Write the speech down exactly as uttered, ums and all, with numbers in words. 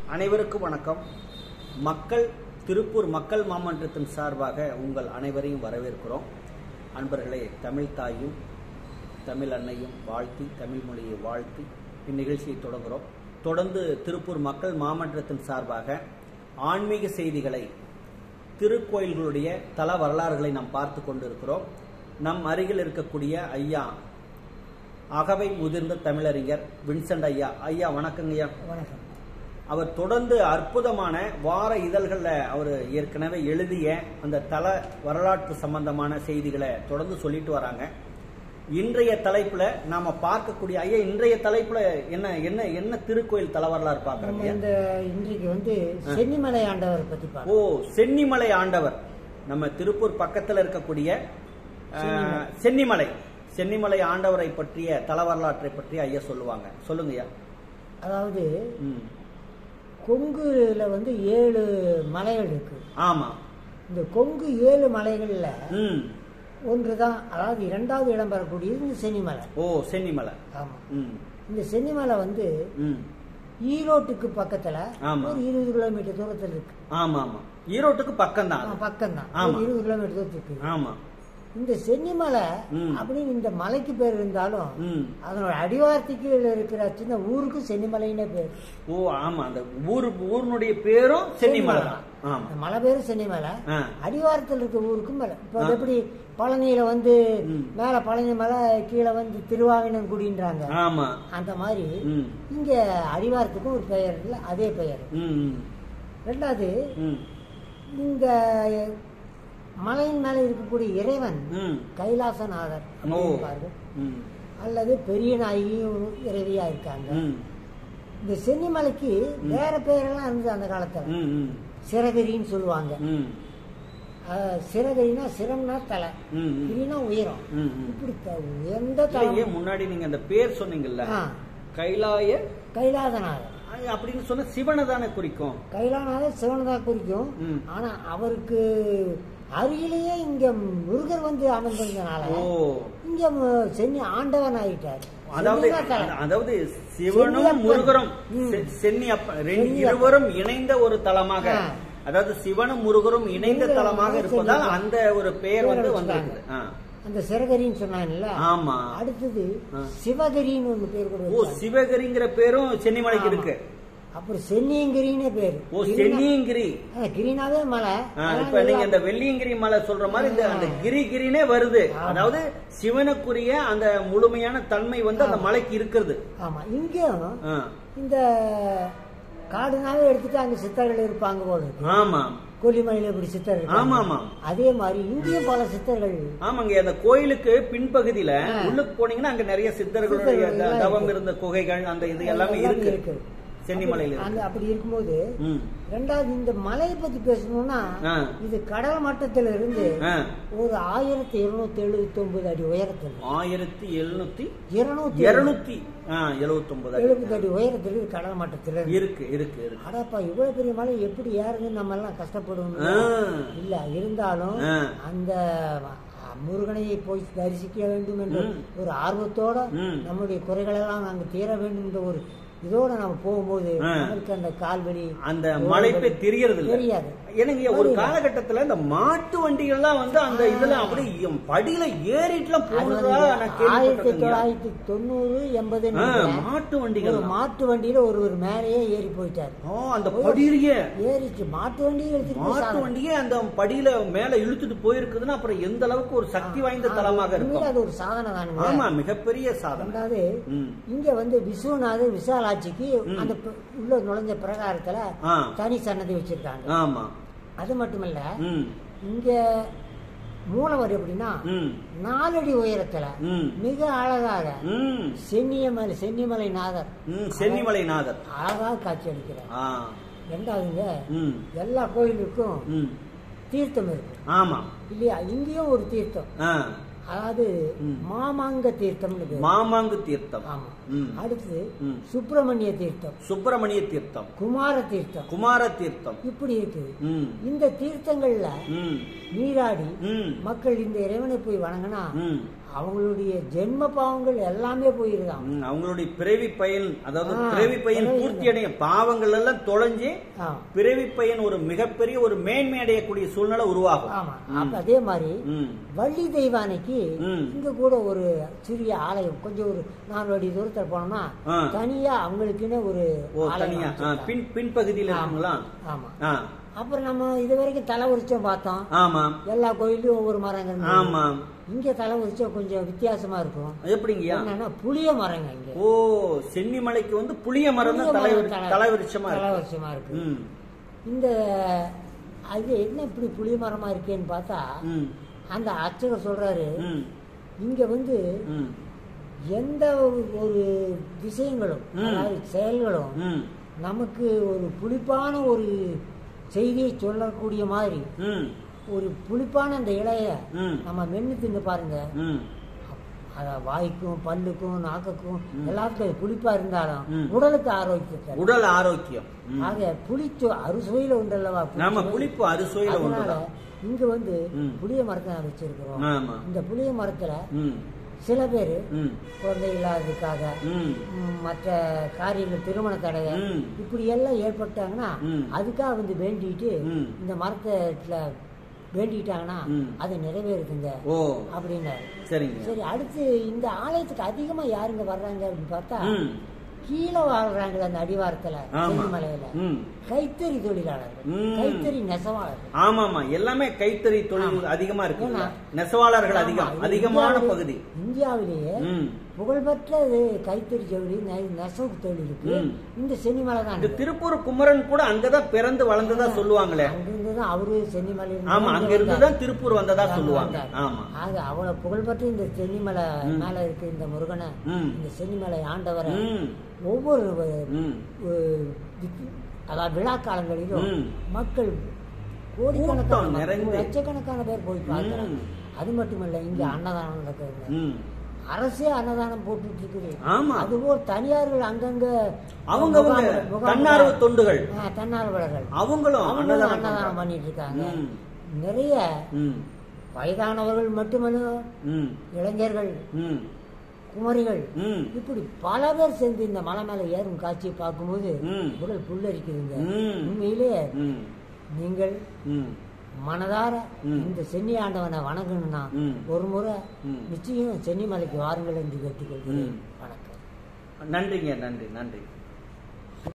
அனைவருக்கும் வணக்கம். மக்கள் திருப்பூர் மக்கள் மாமன்றத்தின் சார்பாக உங்கள் அனைவரையும் வரவேற்கிறோம். அன்பர்களே, தமிழ் தாயும் தமிழ் அன்னையும் வாழ்த்தி, தமிழ் மொழியை வாழ்த்தி இந்நிகழ்ச்சியை தொடங்குகிறோம். தொடர்ந்து திருப்பூர் மக்கள் மாமன்றத்தின் சார்பாக ஆன்மீக செய்திகளை, திருக்கோயில்களுடைய தல வரலாறுகளை நாம் பார்த்து கொண்டிருக்கிறோம். நம் அருகில் இருக்கக்கூடிய ஐயா அகவை முதிர்ந்த தமிழறிஞர் வின்சென்ட் ஐயா. ஐயா வணக்கங்க ஐயா. வணக்கம். அவர் தொடர்ந்து அற்புதமான வார இதழ்களில் அவர் ஏற்கனவே எழுதிய அந்த தல வரலாற்று சம்பந்தமான செய்திகளை தொடர்ந்து சொல்லிட்டு வராங்க. இன்றைய தலைப்புல நாம பார்க்கக்கூடிய ஐயா, இன்றைய தலைப்புல என்ன என்ன என்ன திருக்கோயில் தல வரலாறு பார்க்கறோம். இந்த இன்றைக்கு வந்து சென்னிமலை ஆண்டவர் பத்தி பார்ப்போம். ஓ, சென்னிமலை ஆண்டவர். நம்ம திருப்பூர் பக்கத்துல இருக்கக்கூடிய சென்னிமலை சென்னிமலை ஆண்டவரை பற்றிய தல வரலாற்றை பற்றி ஐயா சொல்லுவாங்க. சொல்லுங்க ஐயா. அதாவது கொங்குல வந்து ஏழு மலைகள் இருக்கு. ஆமா. இந்த கொங்கு ஏழு மலைகள்ல ஒன்றுதான், அதாவது இரண்டாவது இடம் பெறக்கூடியது இந்த சென்னிமலை. ஓ, சென்னிமலை. ஆமா. இந்த சென்னிமலை வந்து ஈரோட்டுக்கு பக்கத்துல ஒரு இருபது கிலோமீட்டர் தூரத்தில் இருக்கு. ஆமா ஆமா, ஈரோட்டுக்கு பக்கம் தான், பக்கம் தான், இருபது கிலோமீட்டர் தூரத்துக்கு. ஆமா. இந்த சென்னிமலை அப்படின்னு இந்த மலைக்கு பேர் இருந்தாலும் அதனோட அடிவாரத்துக்கு இருக்கிற சின்ன ஊருக்கு சென்னிமலைன்னு பேர். ஓ ஆமா, அந்த ஊரு ஊருடைய பேரும் சென்னிமலை. மலை பேரும் சென்னிமலை, அடிவாரத்தில் இருக்க ஊருக்கும் மலை. இப்ப எப்படி பழனியில வந்து மேல பழனி மலை, கீழே வந்து திருவாவினங்குடின்றாங்க. ஆமா, அந்த மாதிரி இங்க அடிவாரத்துக்கும் ஒரு பெயர் இருக்குல்ல, அதே பெயர். ரெண்டாவது, இந்த மலையின் மேல இருக்கக்கூடிய இறைவன் கைலாசநாதர் அல்லது பெரிய நாயகியும் இறைவியா இருக்காங்க. இந்த சென்னிமலைக்கு வேற பெயரெல்லாம் இருந்தது அந்த காலத்துல. சிறகிரின்னு சொல்லுவாங்க. சிறகிரினா சிரம்னா தலை, கிரினா உயரம். இப்படி உயர்ந்த தலை. முன்னாடி நீங்க அந்த பேர் சொன்னீங்கல்ல, கைலாய கைலாசநாதர் அப்படின்னு சொன்ன சிவனை தானே குறிக்கும். கைலாசநாதர் சிவனை தான் குறிக்கும். ஆனா அவருக்கு அருகிலேயே இங்க முருகர் வந்து அமர்ந்திருந்தனால இங்க சென்னி ஆண்டவன் ஆயிட்டார். அதாவது அதாவது சிவனும் முருகரும் சென்னி இருவரும் இணைந்த ஒரு தலமாக, அதாவது சிவனும் முருகரும் இணைந்த தலமாக இருப்பதால் அந்த ஒரு பெயர் வந்து வந்திருக்குது. அந்த சிறகரின்னு சொன்னாங்கல்ல. ஆமா. அடுத்தது சிவகிரின்னு ஒரு பேர் கூட. ஓ, சிவகிரிங்கிற பேரும் சென்னிமலைக்கு இருக்கு. அப்புறம் சென்னியங்கிரின்னு பேரு. ஓ, சென்னியங்கிரி. கிரினாவே மலை. இப்ப நீங்க இந்த வெள்ளியங்கிரி மலை சொல்ற மாதிரி இந்த அந்த கிரி கிரினே வருது. அதாவது சிவனுக்குரிய அந்த முழுமையான தன்மை வந்து அந்த மலைக்கு இருக்கிறது. ஆமா. இங்கேயும் இந்த காடுனாவே எடுத்துட்டு அங்க சித்தர்கள் இருப்பாங்க போல. ஆமா. கொல்லிமலையில இப்படி சித்தர்கள். ஆமா ஆமா. அதே மாதிரி இங்கேயும் பல சித்தர்கள். ஆமாங்க. அந்த கோயிலுக்கு பின்பகுதியில உள்ளுக்கு போனீங்கன்னா அங்க நிறைய சித்தர்களுடைய தவம் இருந்த குகைகள், அந்த இது எல்லாமே இருக்கு சென்னிமலையில. அப்படி இருக்கும்போது ரெண்டாவது, இந்த மலையை பத்தி பேசணும்னா இது கடல் மட்டத்தில இருந்து ஒரு ஆயிரத்தி இருநூத்தி எழுபத்தி ஒன்பது அடி உயரத்தில், ஆயிரத்தி எழுநூத்தி இருநூத்தி இருநூத்தி எழுபத்தி ஒன்பது எழுபத்தி அடி உயரத்தில் கடல் மட்டத்தில் இருக்கு இருக்கு இருக்கு. அடப்பா, இவ்வளவு பெரிய மலை எப்படி ஏறுதுன்னு நம்ம எல்லாம் கஷ்டப்படுவோம் இல்ல. இருந்தாலும் அந்த முருகனையை போய் தரிசிக்க வேண்டும் என்ற ஒரு ஆர்வத்தோட நம்முடைய குறைகளெல்லாம் அங்கு தீர வேண்டும் என்ற ஒரு இதோட நம்ம போகும்போது நமக்கு அந்த கால்வெளி, அந்த மலைப்பே தெரியறது தெரியாது. எனக்கு ஒரு காலகட்டத்துல இந்த மாட்டு வண்டிகள்லாம் வந்து அந்த இதுல அப்படி படியில ஏறிட்டுலாம் போனதா ஆயிரத்தி தொள்ளாயிரத்தி தொண்ணூறு எண்பது மாட்டு வண்டிகள், மாட்டு வண்டியில ஒரு ஒரு மேலேயே ஏறி போயிட்டாரு. அந்த படியிலேயே ஏறிச்சு மாட்டு வண்டியை, மாட்டு வண்டியே அந்த படியில மேல இழுத்துட்டு போயிருக்குதுன்னா அப்புறம் எந்த அளவுக்கு ஒரு சக்தி வாய்ந்த தலமாக இருக்கும். அது ஒரு சாதனை தான். ஆமா, மிகப்பெரிய சாதனை. அதாவது இங்க வந்து விஸ்வநாதர் விசால ஆட்சிக்கு அந்த உள்ள நுழைஞ்ச பிரகாரத்துல தனி சன்னதி வச்சிருக்காங்க. ஆமா. அது மட்டுமல்ல, இங்க மூலவர் எப்படின்னா நாலடி உயரத்துல மிக அழகாக சென்னியமலை சென்னிமலை நாதர் சென்னிமலை நாதர் அழகாக காட்சி அளிக்கிறார். ரெண்டாவதுங்க, எல்லா கோயிலுக்கும் தீர்த்தம் இருக்கு. ஆமா இல்லையா? இங்கேயும் ஒரு தீர்த்தம், அதாவது மாமாங்க தீர்த்தம். மாமாங்க தீர்த்தம். ஆமா. அடுத்து சுப்பிரமணிய தீர்த்தம், சுப்பிரமணிய தீர்த்தம், குமார தீர்த்தம், குமார தீர்த்தம் இப்படி இருக்கு. இந்த தீர்த்தங்கள்ல நீராடி மக்கள் இந்த இறைவனை போய் வணங்கினா அவங்களுடைய ஜென்ம பாவங்கள் எல்லாமே போயிருதான். அவங்களுடைய பிறவி பயன், அதாவது பிறவி பயன் பூர்த்தி அடைய பாவங்கள் எல்லாம் தொலைஞ்சு பிறவி பயன் ஒரு மிகப்பெரிய ஒரு மேன்மை அடையக்கூடிய சூழ்நிலை உருவாகும். ஆமா. அப்ப அதே மாதிரி வள்ளி தெய்வானைக்கு இங்க கூட ஒரு சிறிய ஆலயம், கொஞ்சம் ஒரு நாலு அடி தூரத்தில் போனோம்னா தனியா அவங்களுக்குன்னு ஒரு ஆலயம் பின் பின்பகுதியில் இருக்குங்களா? ஆமா. அப்புறம் நம்ம இது வரைக்கும் தலை உரிச்சம் பார்த்தோம். ஆமா. எல்லா கோயிலும் ஒவ்வொரு மரங்கள். ஆமா. இங்க தலை உரிச்சம் கொஞ்சம் வித்தியாசமா இருக்கும். எப்படிங்க? என்னன்னா புளிய மரங்க இங்க. ஓ, சென்னிமலைக்கு வந்து புளிய மரம் தான் தலை விருட்சமா தலை விருட்சமா இருக்கு. இந்த அது என்ன இப்படி புளிய மரமா இருக்கேன்னு பார்த்தா அந்த அர்ச்சகர் சொல்றாரு, இங்க வந்து எந்த ஒரு விஷயங்களும் அதாவது செயல்களும் நமக்கு ஒரு புளிப்பான ஒரு செய்தியை சொல்லக்கூடிய மாதிரி ஒரு புளிப்பான அந்த இலைய நம்ம மென்னு தின்னு பாருங்க, அத வாய்க்கும் பல்லுக்கும் நாக்குக்கும் எல்லாத்துக்கும் புளிப்பா இருந்தாலும் உடலுக்கு ஆரோக்கியம், உடல் ஆரோக்கியம். ஆக புளிச்சு அறுசுவையில உண்டல்லவா, புளிப்பு அறுசுவையில. அதனால இங்க வந்து புளிய மரத்தை வச்சிருக்கிறோம். இந்த புளிய மரத்துல சில பேரு குழந்தை இல்லாததுக்காக மற்ற காரியங்கள் திருமண தடைய இப்படி எல்லாம் ஏற்பட்டாங்கன்னா அதுக்காக வந்து வேண்டிட்டு இந்த மரத்துல வேண்டிட்டாங்கன்னா அது நிறைவேறுதுங்க அப்படின்னு. சரி, அடுத்து இந்த ஆலயத்துக்கு அதிகமா யாருங்க வர்றாங்க அப்படின்னு பார்த்தா கீழே வாழ்றாங்க அந்த அடிவாரத்துல சென்னிமலையில கைத்தறி தொழிலாளர்கள், கைத்தறி நெசவாளர்கள். ஆமா ஆமா, எல்லாமே கைத்தறி தொழில் அதிகமா இருக்கு. நெசவாளர்கள் அதிகம் அதிகமான பகுதி. இந்தியாவிலேயே புகழ்பெற்ற கைத்தறி தொழில் நெசவு தொழிலுக்கு இந்த சென்னிமலை தான். திருப்பூர் குமரன் கூட அங்கதான் பிறந்து வளர்ந்ததா சொல்லுவாங்களே. அங்கிருந்துதான் அவரு சென்னிமலை. ஆமா, அங்க இருந்துதான் திருப்பூர் வந்ததா சொல்லுவாங்க. ஆமா, ஆக அவ்வளவு புகழ்பெற்ற இந்த சென்னிமலை மேல இருக்கு இந்த முருகனை, இந்த சென்னிமலை ஆண்டவரை ஒவ்வொரு அதாவது விழா காலங்களிலும் மக்கள் கோடிக்கணக்கான லட்சக்கணக்கான பேர் போய் பார்க்கிறாங்க. அது மட்டுமல்ல, இங்க அன்னதானம் நடக்கிறது, அரசே அன்னதானம் போட்டுட்டு இருக்குது. அதுபோல் தனியார்கள் அங்கங்க அவங்க தன்னார்வ தொண்டுகள், தன்னார்வலர்கள் அவங்களும் அன்னதானம் பண்ணிட்டு இருக்காங்க. நிறைய வயதானவர்கள் மட்டுமல்ல, இளைஞர்கள், குமரிகள், இப்படி பல பேர் சேர்ந்து இந்த மலை மேல ஏறும் காட்சியை பார்க்கும்போது உடல் புல்லரிக்குதுங்க. உண்மையிலே நீங்கள் மனதார இந்த சென்னி ஆண்டவனை வணங்கணும்னா ஒரு முறை நிச்சயம் சென்னிமலைக்கு வாருங்கள் என்று கேட்டுக்கொள்கிறேன். வணக்கம். நன்றிங்க, நன்றி நன்றி.